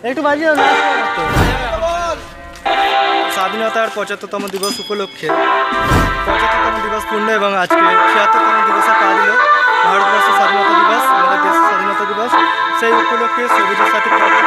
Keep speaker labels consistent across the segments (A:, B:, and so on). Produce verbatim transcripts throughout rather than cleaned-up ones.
A: একটু বাজিয়ে দাও। স্বাধীনতার পঁচাত্তরতম দিবস উপলক্ষে পঁচাত্তরতম দিবস পূর্ণ এবং আজকে ছিয়াত্তরতম দিবসে পা দিল ভারতবর্ষের স্বাধীনতা দিবস, আমাদের দেশের স্বাধীনতা দিবস। সেই উপলক্ষে সবুজের সাথে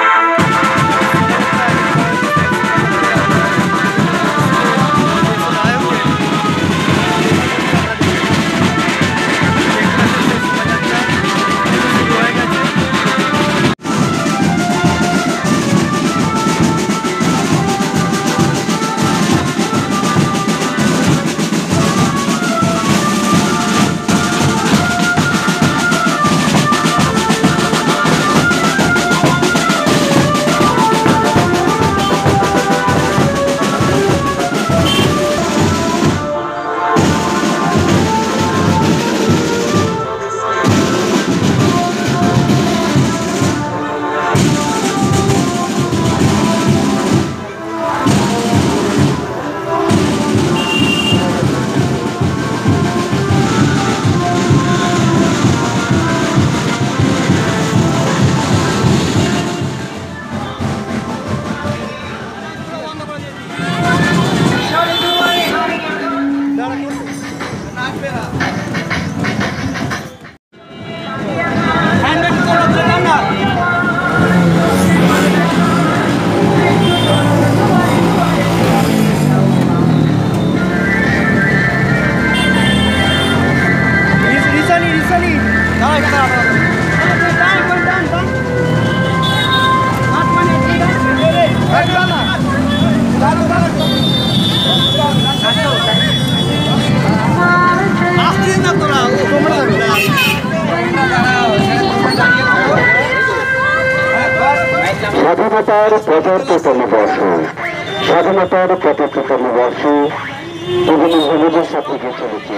B: স্বাধীনতার পঁচাত্তরতম বর্ষ স্বাধীনতার পঁচাত্তরতম বর্ষ বিভিন্ন সবুজের সাথে গিয়ে চলেছে।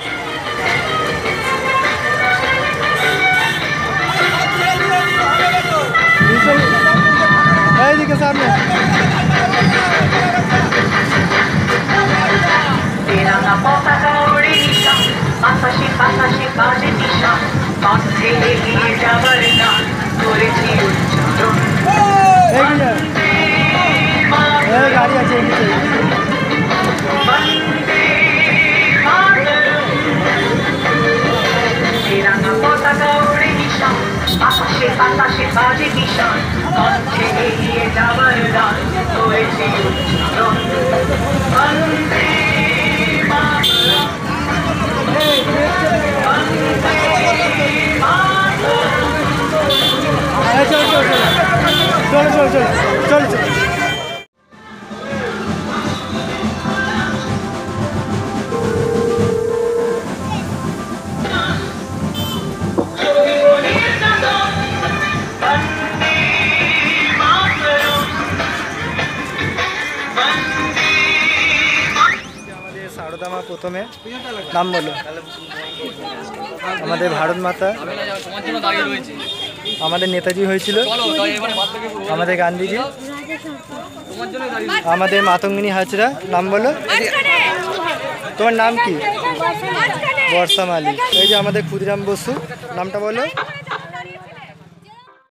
A: এইদিকে সামনে
C: তেরাঙ্গা পতাকা ওড়ে নিশান, আকাশে বাতাসে বাজে নিশান, পথে এগিয়ে যাবার গান করেছি উচ্চারণ।
A: গাড়ি আছে
C: তেরাঙ্গা পতাকা ওড়ে নিশান, আকাশে বাতাসে বাজে নিশান, পথে এগিয়ে যাবার গান করেছি উচ্চারণ। বন্দে মাতরম,
A: চলো চলো চলো চলো চলো চলো। সারদামা প্রথমে নাম বলো। আমাদের ভারত মাতা, আমাদের নেতাজি হয়েছিল, আমাদের গান্ধীজি, আমাদের মাতঙ্গিনী হাজরা। নাম বলো। তোমার নাম কি? বর্ষা মালিক। এই যে আমাদের ক্ষুদিরাম বসু। নামটা বলো।